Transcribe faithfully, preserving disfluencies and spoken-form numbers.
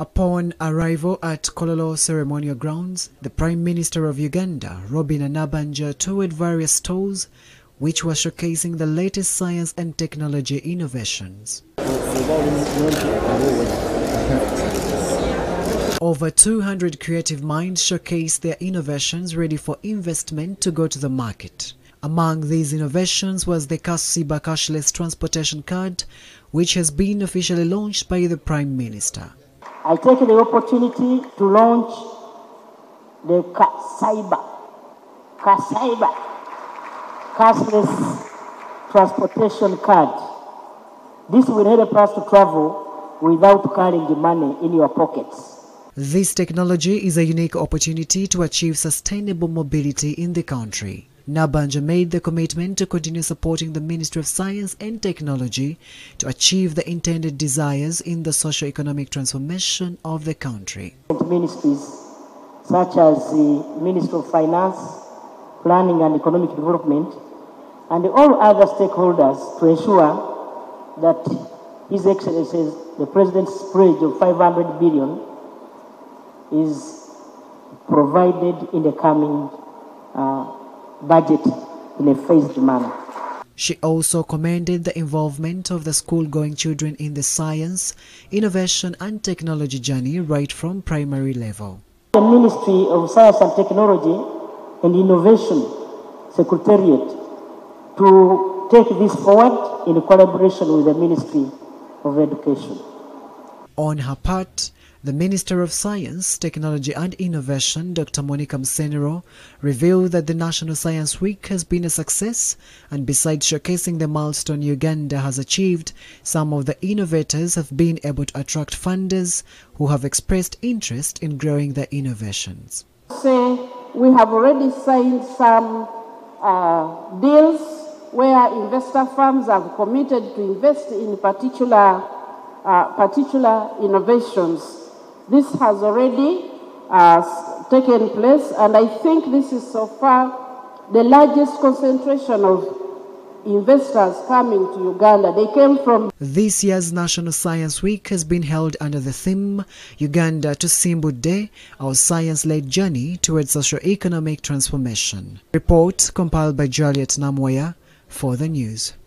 Upon arrival at Kololo Ceremonial Grounds, the Prime Minister of Uganda, Robinah Nabbanja, toured various stalls which were showcasing the latest science and technology innovations. Over two hundred creative minds showcased their innovations ready for investment to go to the market. Among these innovations was the Kasiba cashless transportation card, which has been officially launched by the Prime Minister. I take the opportunity to launch the Kasiba, Kasiba cashless transportation card. This will help us to travel without carrying the money in your pockets. This technology is a unique opportunity to achieve sustainable mobility in the country. Nabbanja made the commitment to continue supporting the Ministry of Science and Technology to achieve the intended desires in the socio-economic transformation of the country. Ministries such as the Ministry of Finance, Planning and Economic Development, and all other stakeholders to ensure that His Excellency, the President's pledge of five hundred billion is provided in the coming uh, budget in a phased manner. She also commended the involvement of the school-going children in the science, innovation and technology journey right from primary level. The Ministry of Science and Technology and Innovation Secretariat to take this forward in collaboration with the Ministry of Education. On her part, the Minister of Science, Technology and Innovation, Doctor Monica Msenero, revealed that the National Science Week has been a success, and besides showcasing the milestone Uganda has achieved, some of the innovators have been able to attract funders who have expressed interest in growing their innovations. Say we have already signed some uh, deals where investor firms have committed to invest in particular, uh, particular innovations. This has already uh, taken place, and I think this is so far the largest concentration of investors coming to Uganda. They came from... This year's National Science Week has been held under the theme Uganda Tusimbudde, our science-led journey towards socio-economic transformation. Report compiled by Juliet Namwaya for the news.